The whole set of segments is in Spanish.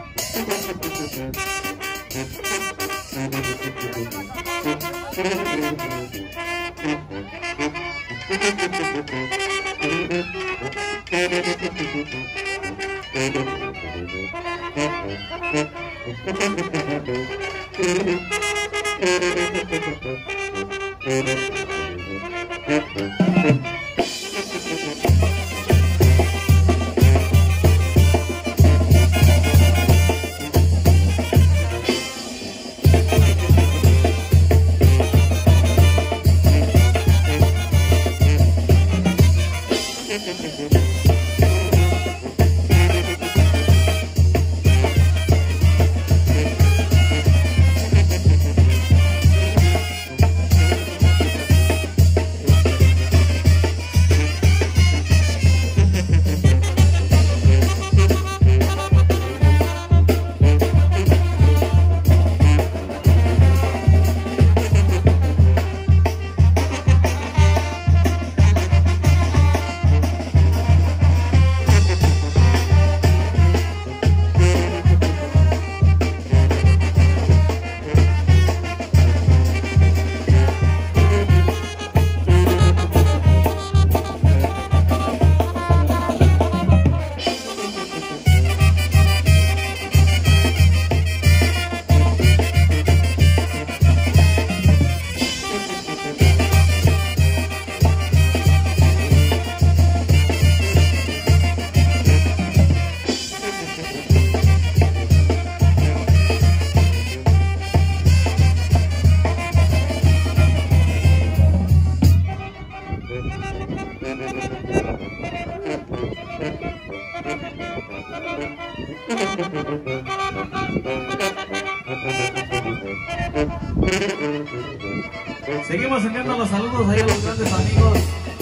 Seguimos enviando los saludos ahí a los grandes amigos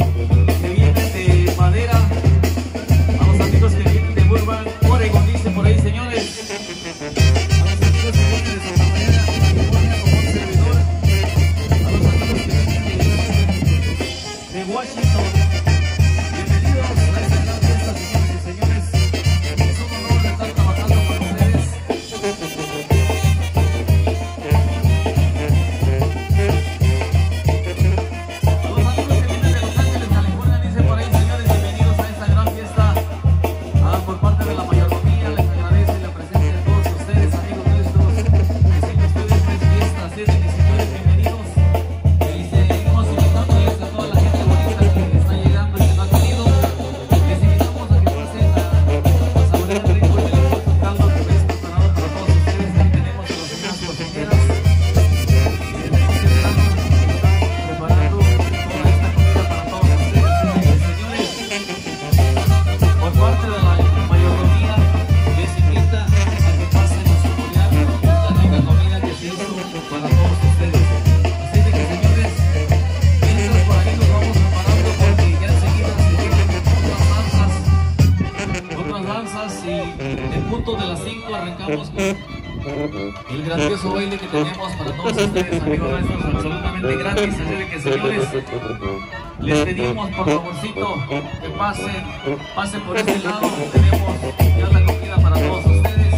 que vienen de Madera, a los amigos que vienen de Burbank, Oregon, dice por ahí, señores. A los amigos que vienen de Santa María, California, como un servidor. A los amigos que vienen de Washington. Bienvenidos a esta gran fiesta, señores y señores. Es un honor estar trabajando con ustedes. El grandioso baile que tenemos para todos ustedes, amigos nuestros, absolutamente gratis. Así de que, señores, les pedimos por favorcito que pasen por este lado. Tenemos ya la comida para todos ustedes,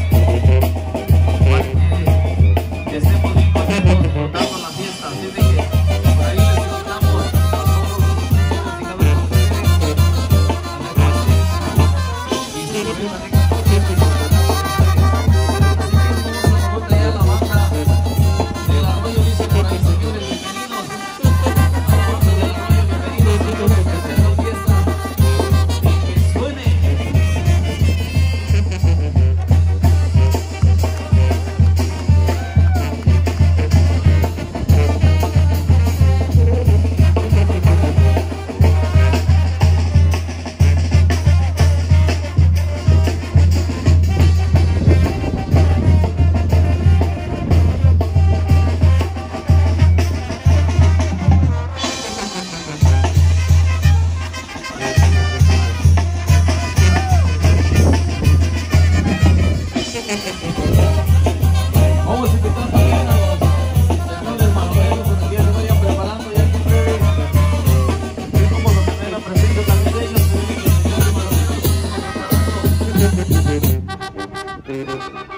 para que estemos bien contentos disfrutando la fiesta. Así de que por ahí les invitamos a todos y cada uno de ustedes a la clase y se lo vean.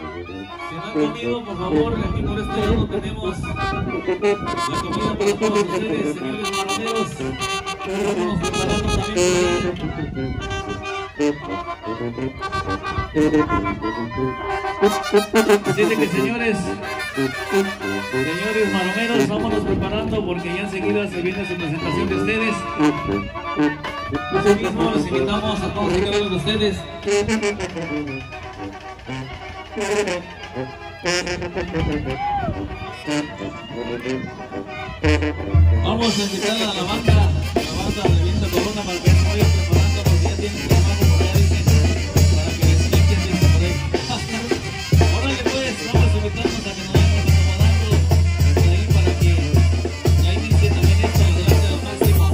Si no han comido, por favor, aquí por este lado tenemos la comida para todos ustedes, señores marroneros. Vamos preparando también. Así de que señores maromeros, vámonos preparando porque ya enseguida se viene su presentación de ustedes. Asimismo, los invitamos a todos y cada uno de ustedes. Vamos a invitar a la banda de Viento Corona para que se vayan preparando porque ya tienen trabajo por allá, dicen, para que les echen desde por ahí. Órale pues, vamos a invitarnos a que nos vayamos acomodando por ahí para que ya inicie también esto adelante al máximo.